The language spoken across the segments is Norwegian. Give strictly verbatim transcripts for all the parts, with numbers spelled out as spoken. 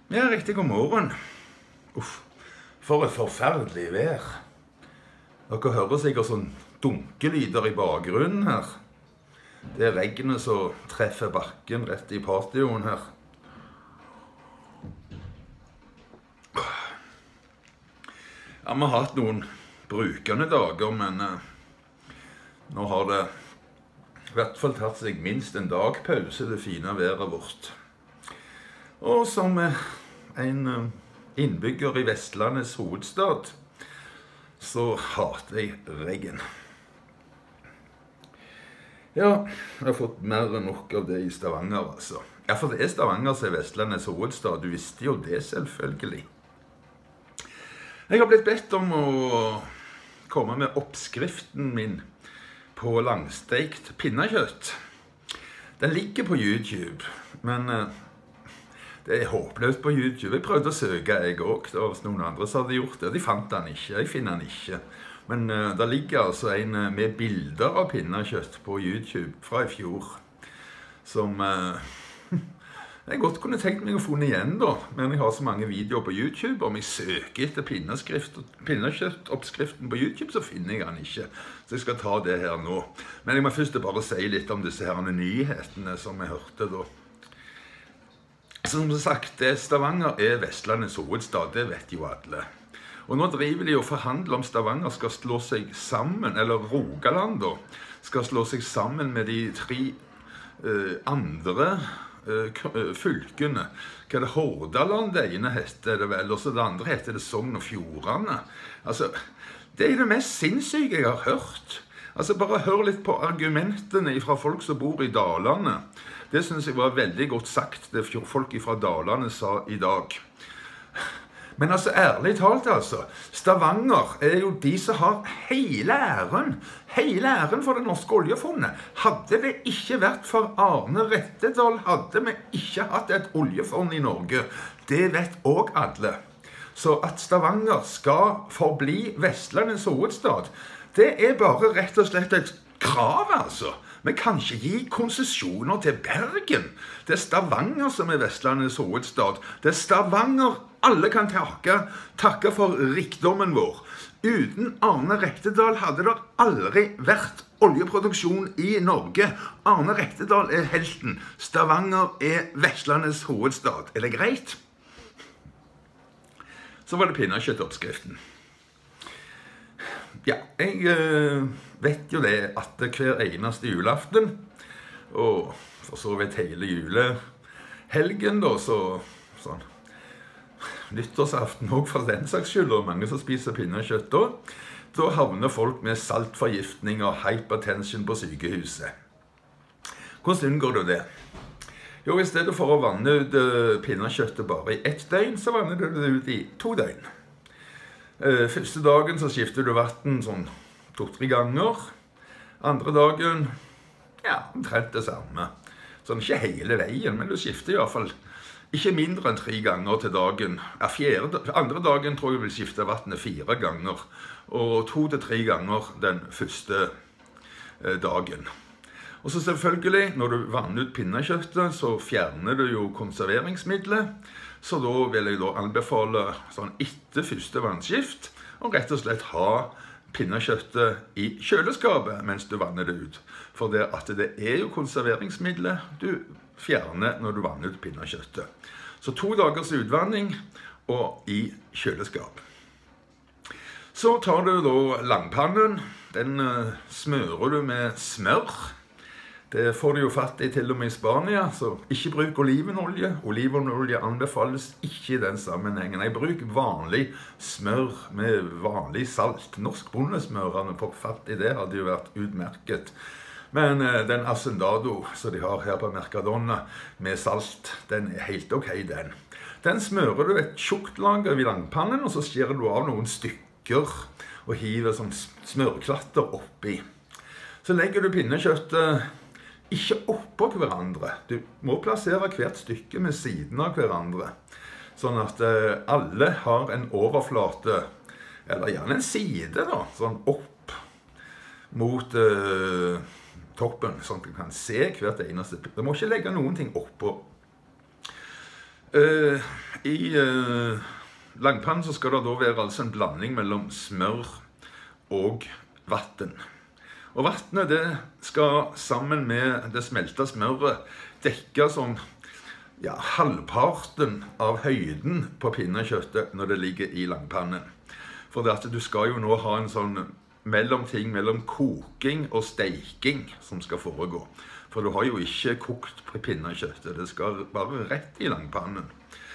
Ja, riktig god morgen. Uff, for et forferdelig vær. Dere hører sikkert sånn dunkelyder i bakgrunnen her. Det er regnet som treffer bakken rett i patioen her. Ja, vi har hatt noen brukende dager, men eh, nå har det i hvert fall tatt seg minst en dag pause, det fine været vårt. Og som en innbygger i Vestlandets hovedstad, så hater jeg regn. Ja, jeg har fått mer enn nok av det i Stavanger, altså. Ja, for det er Stavanger som er Vestlandets hovedstad. Du visste jo det, selvfølgelig. Jeg har blitt bedt om å komme med oppskriften min på langsteikt pinnekjøtt. Den ligger på YouTube, men det er håpløst på YouTube. Jeg prøvde å søke, jeg også. Det var noen andre som hadde gjort det. De fant den ikke. Jeg finner den ikke. Men uh, det ligger altså en uh, med bilder av pinnekjøtt på YouTube fra i fjor, som uh, jeg godt kunne tenkt meg å funne igjen da. Men jeg har så mange videoer på YouTube. Om jeg søker etter pinnekjøttoppskriften på YouTube, så finner jeg den ikke. Så jeg skal ta det her nå. Men jeg må først bare si litt om disse her nyhetene som jeg hørte da. Som sagt, Stavanger er Vestlandets hovedstad, det vet jo alle. Og nå driver de og forhandler om Stavanger skal slå seg sammen, eller Rogaland da, skal slå seg sammen med de tre uh, andre uh, fylkene. Hva er det? Hordaland, det ene heter det vel, og så det andre heter det Sogn og Fjordane. Altså, det er det mest sinnssyke jeg har hørt. Altså, bare hør litt på argumentene fra folk som bor i Dalane. Det synes jeg var veldig godt sagt, det folk fra Dalane sa i dag. Men altså, ærlig talt altså, Stavanger er jo de som har hele æren, hele æren for det norske oljefondet. Hadde det ikke vært for Arne Rettedal, hadde vi ikke hatt et oljefond i Norge. Det vet også alle. Så at Stavanger skal forbli Vestlandets hovedstad, det er bare rett og slett et krav, altså. Vi kan ikke gi konsesjoner til Bergen. Det er Stavanger som er Vestlandets hovedstad. Det er Stavanger alle kan takke, takke for rikdommen vår. Uten Arne Rettedal hadde det aldri vært oljeproduksjon i Norge. Arne Rettedal er helten. Stavanger er Vestlandets hovedstad. Er det greit? Så var det pinnekjøttoppskriften. Ja, jeg øh, vet jo det at hver eneste julaften, og for så vidt hele julehelgen da, så sånn, nyttårsaften også for den saks skyld, og mange som spiser pinnekjøtt da, da havner folk med saltforgiftning og hypertension på sykehuset. Hvordan unngår du det? Jo, i stedet for å vanne ut øh, pinnekjøttet bare i ett døgn, så vanner du det ut i to døgn. Første dagen så skifter du vatten sånn to-tre ganger. Andre dagen, ja, omtrent det samme. Sånn ikke hele veien, men du skifter i hvert fall ikke mindre enn tre ganger til dagen. Ja, fjerde, andre dagen tror jeg du vil skifte vattnet fire ganger, og to til tre ganger den første eh, dagen. Og så selvfølgelig, når du vanner ut pinnekjøttet, så fjerner du jo konserveringsmiddelet. Så da vil jeg da anbefale sånn etter første vannskift, og rett og slett ha pinnekjøttet i kjøleskapet mens du vanner det ut. For det, at det er jo konserveringsmiddelet du fjerner når du vanner ut pinnekjøttet. Så to dagers utvanning og i kjøleskap. Så tar du da langpannen, den smører du med smør. Det får du jo fatt i til og med i Spania, så ikke bruk olivenolje. Olivenolje anbefales ikke i den sammenhengen. Jeg bruker vanlig smør med vanlig salt. Norsk bondesmørene på fatt i det hadde jo vært utmerket. Men eh, den Hacendado som de har her på Mercadona med salt, den er helt ok, den. Den smører du et tjukt lag i langpannen, og så skjærer du av noen stykker og hiver sånn smørklatter oppi. Så legger du pinnekjøttet ikke oppå hverandre. Du må plassere hvert stykke med siden av hverandre. Sånn at eh, alle har en overflate, eller gjerne en side da, sånn opp mot eh, toppen, sånn at du kan se hvert eneste. Du må ikke legge noen ting oppå. Uh, I eh, langpannen så skal det da være altså en blanding mellom smør og vatten. Og vattnet det skal sammen med det smelta smøret dekke som ja, halvparten av høyden på pinnekjøttet når det ligger i langpannen. For det at du skal jo nå ha en sånn mellomting mellom koking og steiking som skal foregå. For du har jo ikke kokt på pinnekjøttet, det skal bare rett i langpannen.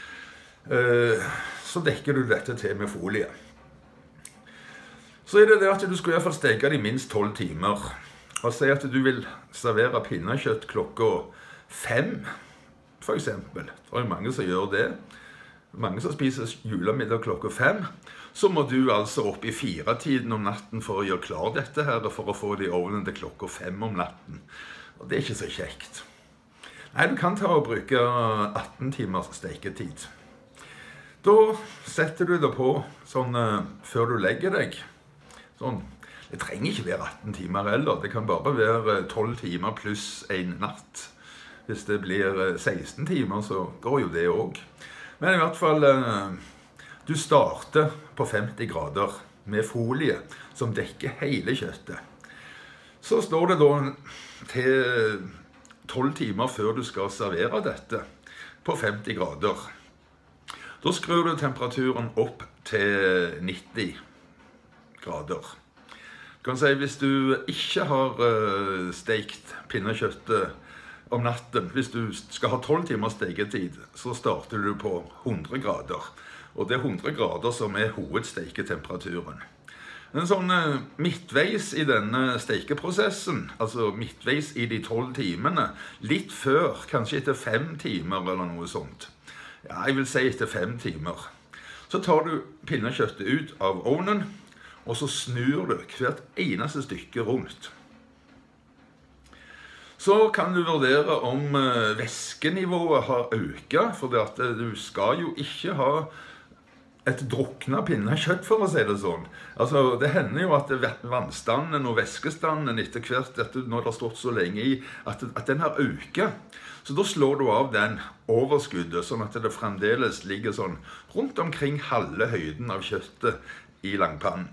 Så dekker du dette til med folie. Så er det det at du skal i hvert fall steke det i minst tolv timer. Og si at du vil servere pinnekjøtt klokka fem, for eksempel. Det er mange som gjør det. Mange som spiser julemiddag klokka fem. Så må du altså opp i fire-tiden om natten for å gjøre klar dette her, for å få det i ovnen til klokka fem om natten. Og det er ikke så kjekt. Nei, du kan ta og bruke atten timers steketid. Da setter du det på sånn før du legger deg. Sånn. Det trenger ikke være atten timer heller. Det kan bare være tolv timer pluss en natt. Hvis det blir seksten timer, så går jo det også. Men i hvert fall, du starter på femti grader med folie som dekker hele kjøttet. Så står det da til tolv timer før du skal servere dette på femti grader. Da skrur du temperaturen opp til nitti grader. Du kan si hvis du ikke har steikt pinnekjøttet om natten, hvis du skal ha tolv timers steketid, så starter du på hundre grader. Og det er hundre grader som er hovedsteiketemperaturen. Men sånn midtveis i denne steikeprosessen, altså midtveis i de tolv timene, litt før, kanskje etter fem timer eller noe sånt. Ja, jeg vil si etter fem timer. Så tar du pinnekjøttet ut av ovnen, og så snur du hvert eneste stykke rundt. Så kan du vurdere om væskenivået har øket, for det at du skal jo ikke ha et druknet pinnekjøtt, for å si det sånn. Altså, det hender jo at vannstanden og væskestanden etter hvert, når det har stått så lenge i, at, at den har øket. Så da slår du av den overskuddet, sånn at det fremdeles ligger sånn rundt omkring halve høyden av kjøttet i langpannen.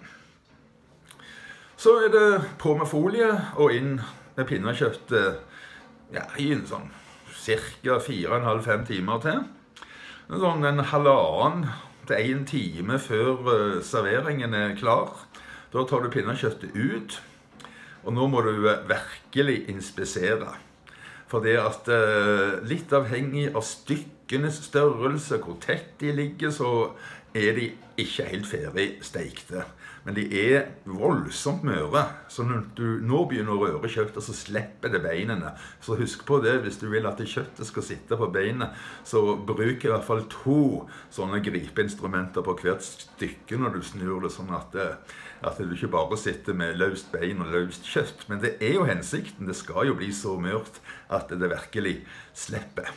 Så er det på med folie og inn med pinnekjøttet ja, i en sånn cirka fire og en halv fem timer til. Sånn en halvannen til en time før serveringen er klar. Da tar du pinnekjøttet ut, og nå må du virkelig inspisere. For det at litt avhengig av stykkenes størrelse, hvor tett de ligger, så er de ikke helt ferdig stekte. Men de er voldsomt møre, så når du nå begynner å røre kjøttet, så slipper det beinene. Så husk på det, hvis du vil at kjøttet skal sitte på beinet, så bruk i hvert fall to sånne gripeinstrumenter på hvert stykke når du snur det, sånn at, at du ikke bare sitter med løst bein og løst kjøtt. Men det er jo hensikten, det skal jo bli så mørt at det virkelig slipper.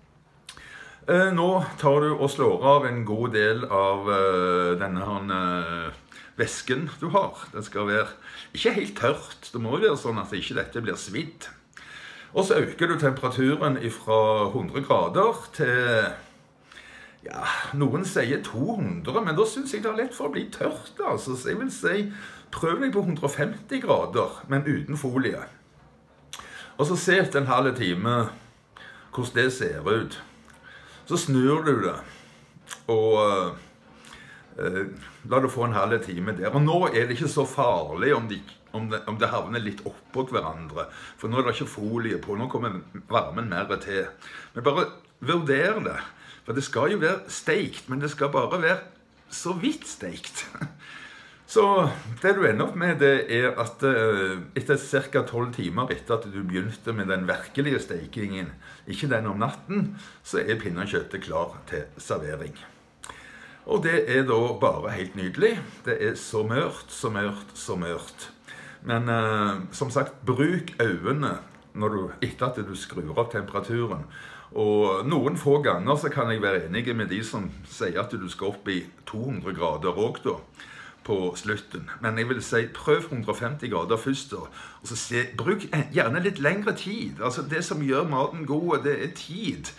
Nå tar du og slår av en god del av denne her væsken du har. Den skal være ikke helt tørt. Det må være sånn at ikke dette blir svidd. Og så øker du temperaturen fra hundre grader til, ja, noen sier to hundre, men da synes jeg det er lett for å bli tørt, altså. Så jeg vil si, prøv deg på hundre og femti grader, men uten folie. Og så se etter en halv time hvordan det ser ut. Så snur du det, og Uh, la du få en halv time der. Og nå er det ikke så farlig om, de, om, det, om det havner litt oppå hverandre. For nå er det ikke folie på, nå kommer varmen mer til. Men bare vurder det. For det skal jo være steikt, men det skal bare være så vidt steikt. Så det du ender opp med, det er at uh, etter cirka tolv timer etter at du begynte med den virkelige steikingen, ikke den om natten, så er pinnekjøttet klar til servering. Og det er da bare helt nydelig. Det er så mørt, så mørt, så mørt. Men eh, som sagt, bruk øynene når du, etter at du skrur opp temperaturen. Og noen få ganger så kan jeg være enig med de som sier at du skal opp i to hundre grader også da, på slutten. Men jeg vil si, prøv hundre og femti grader først da. Og så se, bruk gjerne litt lengre tid. Altså det som gjør maten god, det er tid. Det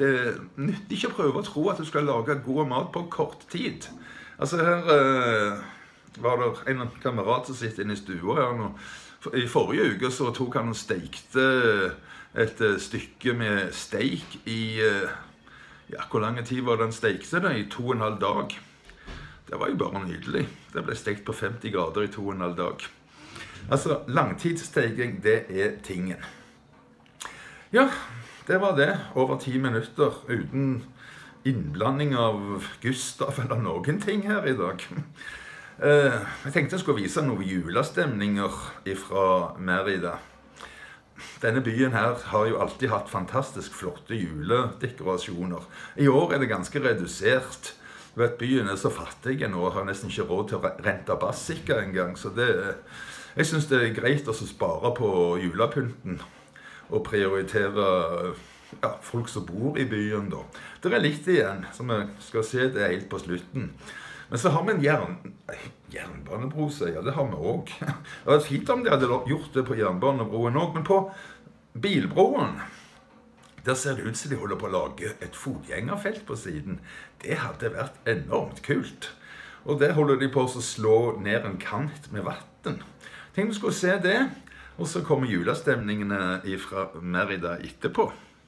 det nytter ikke å prøve å tro at du skal lage god mat på kort tid. Altså her eh, var det en kamerat som sitter inne i stua her nå. I forrige uke så tok han og stekte et stykke med steik i, ja, hvor lang tid var den stekte det? I to og en halv dag. Det var jo bare nydelig. Det ble stekt på femti grader i to og en halv dag. Altså, langtidssteking, det er tingen. Ja, det var det. Over ti minutter uten innblanding av Gustav eller noen ting her i dag. Uh, jeg tenkte jeg skulle vise noen julestemninger fra Mérida. Denne byen her har jo alltid hatt fantastisk flotte juledekorasjoner. I år er det ganske redusert. Du vet, byen er så fattig nå og har nesten ikke råd til å rente bassika en gang. Så det, jeg synes det er greit å spare på julepynten og prioritere ja, folk som bor i byen da. Det er litt igjen, som jeg skal se det helt på slutten. Men så har vi en jern, jernbanebro, sier jeg. Det har vi også. Det var fint om de hadde gjort det på jernbanebroen også, men på bilbroen, der ser det ut som de holder på å lage et fotgjengerfelt på siden. Det hadde vært enormt kult. Og der holder de på å slå ned en kant med vatten. Tenk du skulle se det, og så kommer julestemningene fra Mérida etterpå.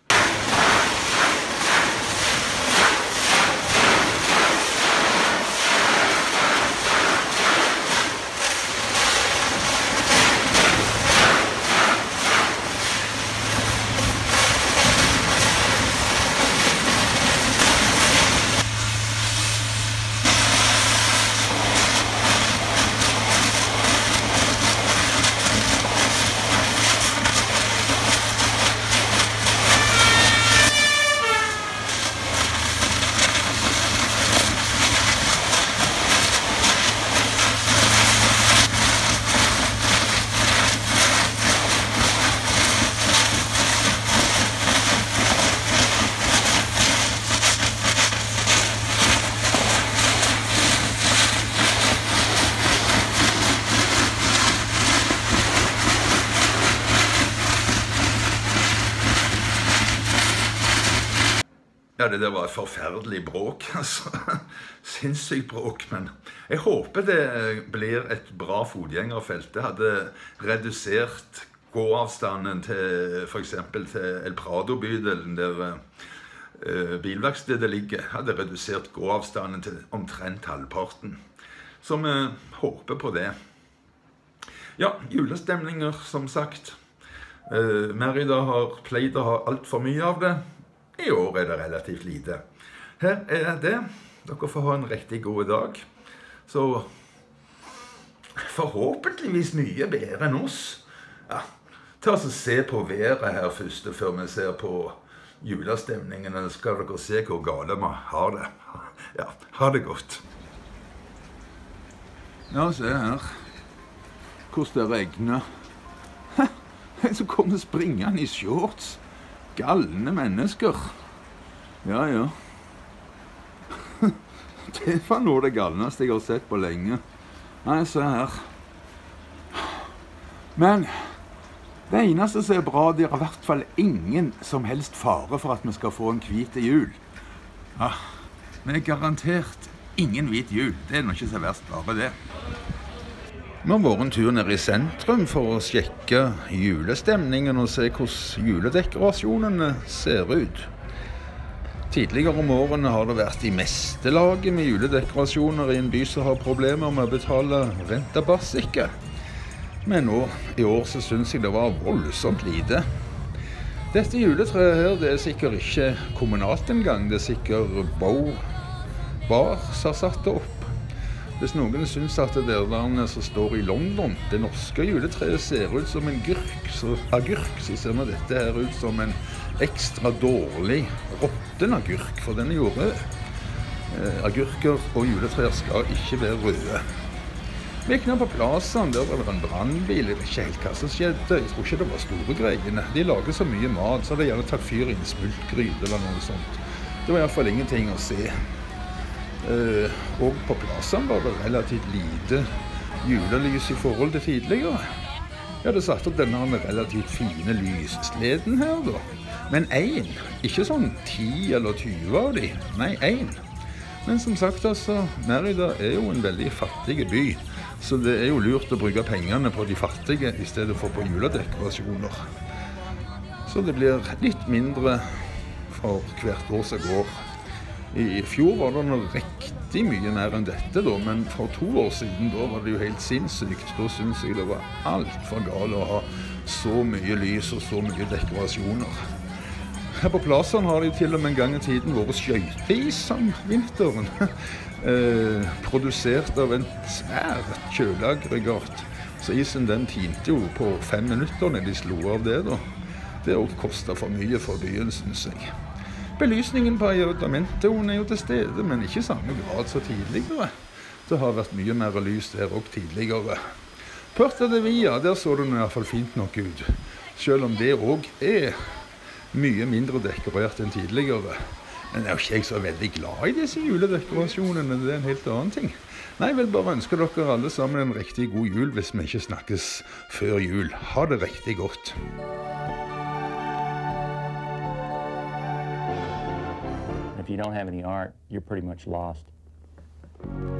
Ja, det der var et forferdelig bråk, altså. Sinnssykt bråk, men jeg håper det blir et bra fotgjengerfelt. Det hadde redusert gåavstanden til, for eksempel til El Prado-bydelen, der uh, bilverkstedet ligger. Hadde redusert gåavstanden til omtrent halvparten. Så vi håper på det. Ja, julestemninger, som sagt. Uh, Mérida har pleid å ha alt for mye av det. I år er det relativt lite. Her er det. Dere får ha en riktig god dag. Så forhåpentligvis mye bedre enn oss. Ja, ta oss og se på været her først, før vi ser på julestemningen. Skal dere se hvor gale vi har det. Ja, ha det godt. Ja, se her. Hvordan det regner. En som kommer springende i shorts. Galne mennesker. Ja, ja. Det var noe det galneste jeg har sett på lenge. Nei, se her. Men det eneste som er bra, det er i hvert fall ingen som helst fare for at vi skal få en hvit jul. Ja, men det er garantert ingen hvit jul. Det er nok ikke så verst bare det. Vi har vært en tur ned i sentrum for å sjekke julestemningen og se hvordan juledekorasjonene ser ut. Tidligere om årene har det vært i meste laget med juledekorasjoner i en by som har problemer med å betale renta bassika. Men nå, i år så synes jeg det var voldsomt lite. Dette juletreet her, det er sikkert ikke kommunalt engang. Det er sikkert Bow Bar som har satt det opp. Hvis noen synes at det der som står i London, det norske juletreet ser ut som en gurk, så, agurk, så ser vi dette her ut som en ekstra dårlig råtten agurk, for den er jo rød. Eh, agurker og juletreer skal ikke være røde. Vi gikk ned på plassen, der var det en brannbil, jeg vet ikke helt hva som skjedde. Jeg tror ikke det var store greiene. De lager så mye mat, så hadde gjerne tatt fyr i en smultgryte eller noe sånt. Det var i hvert fall ingenting å se. Uh, og på plassen var det relativt lite julelys i forhold til tidligere. Jeg hadde satt opp denne relativt fine lyssleden her da. Men én, ikke sånn ti eller tyve av de, nei, én. Men som sagt, altså, Mérida er jo en veldig fattig by, så det er jo lurt å bruke pengene på de fattige i stedet for på juledekorasjoner. Så det blir litt mindre for hvert år som går. I fjor var det noe riktig mye mer enn dette da, men for to år siden da var det jo helt sinnssykt. Da synes jeg det var alt for galt å ha så mye lys og så mye dekorasjoner. Her på plassen har de til og med en gang i tiden vært skøyteis om vinteren. eh, produsert av en svært kjøleaggregat. Så isen den tinte jo på fem minutter når de slo av det da. Det også kostet for mye for byen, synes jeg. Belysningen på Ayuntamientoen er jo til stede, men ikke i samme grad så tidligere. Det har vært mye mer lys der også tidligere. Puerto de Villa, der så det i hvert fall fint nok ut. Selv om det også er mye mindre dekorert enn tidligere. Men er jo ikke jeg så veldig glad i disse juledekorasjonene, det er en helt annen ting. Nei, jeg vil bare ønske dere alle sammen en riktig god jul hvis vi ikke snakkes før jul. Ha det riktig godt. If you don't have any art, you're pretty much lost.